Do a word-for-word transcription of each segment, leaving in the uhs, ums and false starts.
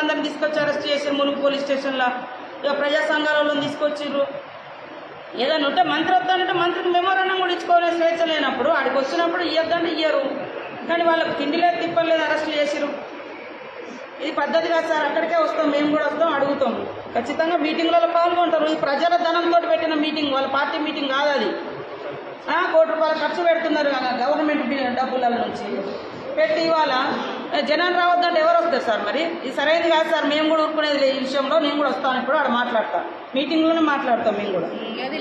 అందరిని తీసుకొచ్చి అరెస్ట్ చేసి ములుగు పోలీస్ స్టేషన్లో ఇక ప్రజా సంఘాలలో తీసుకొచ్చిర్రు. ఏదైనా ఉంటే మంత్రి వద్దానంటే మంత్రికి మెమోరాండం కూడా ఇచ్చుకోవాలని స్వేచ్ఛ లేనప్పుడు ఆడికి వచ్చినప్పుడు ఇవ్వద్దంటే ఇయ్యరు. కానీ వాళ్ళకి తిండి లేదు తిప్పలేదు అరెస్టులు చేసిరు. ఇది పద్ధతి కాదు సార్. అక్కడికే వస్తాం, మేము కూడా వస్తాం, అడుగుతాం. ఖచ్చితంగా మీటింగ్లలో పాల్గొంటారు. ఇది ప్రజల ధనంతో పెట్టిన మీటింగ్, వాళ్ళ పార్టీ మీటింగ్ కాదు అది. కోటి రూపాయలు ఖర్చు పెడుతున్నారు కదా గవర్నమెంట్ డబ్బుల నుంచి పెట్టి ఇవాళ జనాలు రావద్దంటే ఎవరు వస్తారు సార్? మరి ఇది సరైనది కాదు సార్. మేము కూడా ఊరుకునేది ఈ విషయంలో. నేను కూడా వస్తాను, ఇప్పుడు ఆడ మాట్లాడతాం, మీటింగ్లోనే మాట్లాడతాం మేము కూడా.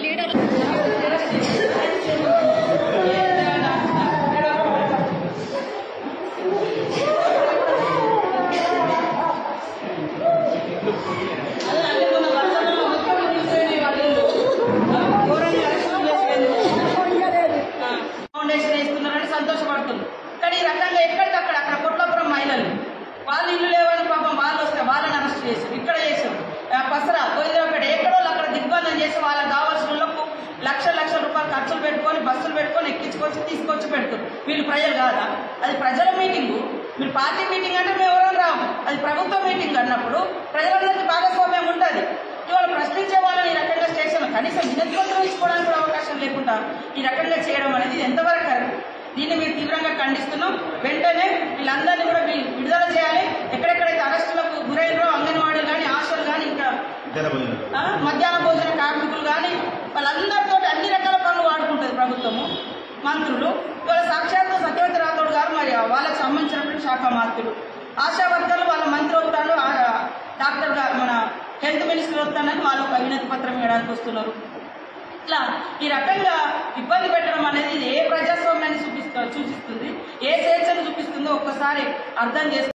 ఫౌండేషన్ వేస్తున్నారని సంతోషపడుతుంది. కానీ ఈ రకంగా ఎక్కడికక్కడ అక్కడ కొట్లాపురం మహిళలు వాళ్ళు ఇల్లు లేవని పాపం వాళ్ళు వస్తే వాళ్ళని అరెస్ట్ చేశారు. ఇక్కడ చేశారు పసరా గోవిందరావుపేట ఎక్కడో అక్కడ దిగ్బంధం చేసి వాళ్ళకి కావాల్సిన వాళ్ళకు లక్ష లక్షల రూపాయలు ఖర్చులు పెట్టుకొని బస్సులు పెట్టుకొని ఎక్కించుకొచ్చి తీసుకొచ్చి పెడుతుంది. వీళ్ళు ప్రజలు కాదా? అది ప్రజల మీటింగు. మీరు పార్టీ మీటింగ్ అంటే మేము ఎవరైనా రాము. అది ప్రభుత్వ మీటింగ్ అన్నప్పుడు ప్రజలందరికీ భాగస్వామ్యం ఉంటుంది. ఇవాళ ప్రశ్నించే వాళ్ళని ఈ రకంగా స్టేషన్ కనీసం వినతిపత్రం ఇచ్చుకోవడానికి కూడా అవకాశం లేకుండా ఈ రకంగా చేయడం అనేది ఎంతవరకు కరెక్ట్? దీన్ని మేము తీవ్రంగా ఖండిస్తున్నాం. వెంటనే వీళ్ళందరినీ కూడా విడుదల చేయాలి. ఎక్కడెక్కడైతే అరెస్టులకు గురైనరో అంగన్వాడీలు కానీ ఆశలు కానీ ఇంకా మధ్యాహ్న భోజన కార్మికులు కానీ వాళ్ళందరితో అన్ని రకాల పనులు వాడుకుంటుంది ప్రభుత్వము. మంత్రులు ఇవాళ సాక్షాత్తు సత్యవతి రాథోడ్ గారు మరి వాళ్ళకి సంబంధించినటువంటి శాఖ మంత్రులు, ఆశా వర్కర్లు వాళ్ళ మంత్రి వస్తాడు, డాక్టర్ గారు మన హెల్త్ మినిస్టర్ వస్తానని వాళ్ళు ఒక వినతి పత్రం ఇవ్వడానికి వస్తున్నారు. ఇట్లా ఈ రకంగా ఇబ్బంది పెట్టడం అనేది ఏ ప్రజాస్వామ్యాన్ని చూపిస్తూ సూచిస్తుంది, ఏ స్వేచ్ఛను చూపిస్తుందో ఒక్కసారి అర్థం చేసుకో.